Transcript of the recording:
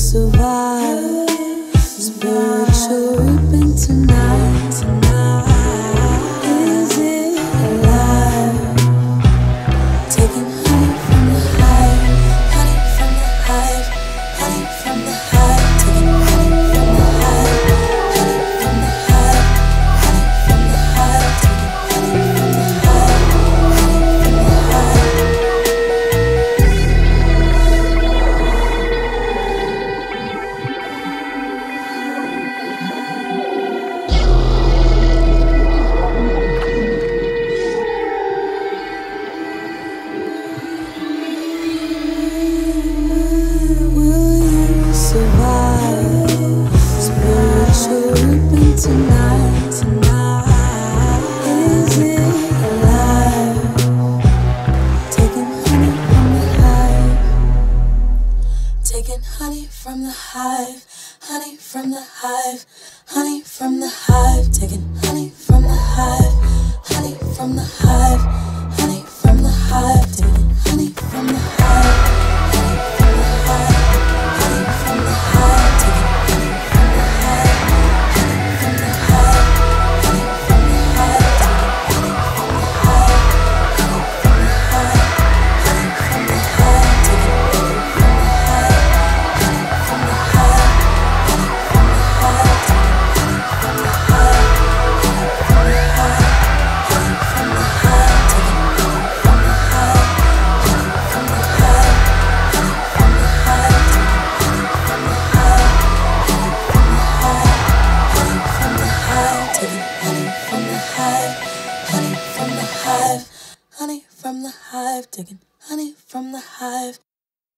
survive? Spiritual reaping tonight. Is it alive? Taking honey from the hive, honey from the hive, honey from the hive. Taking honey from the hive, honey from the hive, honey from the hive. Taking honey from the hive, honey from the hive. Survive, spiritual reaping tonight. Is it alive? Taking honey from the hive, taking honey from the hive, honey from the hive, honey from the hive. Taking honey from the hive, honey from the hive, honey from the hive. Taking honey from the hive, honey from the hive. Honey from the hive, taking honey from the hive, honey from the hive, honey from the hive, taking honey from the hive, honey from the hive, honey from the hive, taking honey from the hive, honey from the hive, honey from the hive, taking honey from the hive, honey from the hive, honey from the hive, taking honey from the hive, honey from the hive, honey from the hive, taking honey from the hive, honey from the hive, honey from the hive, taking honey from the hive, honey from the hive, honey from the hive, taking honey from the hive.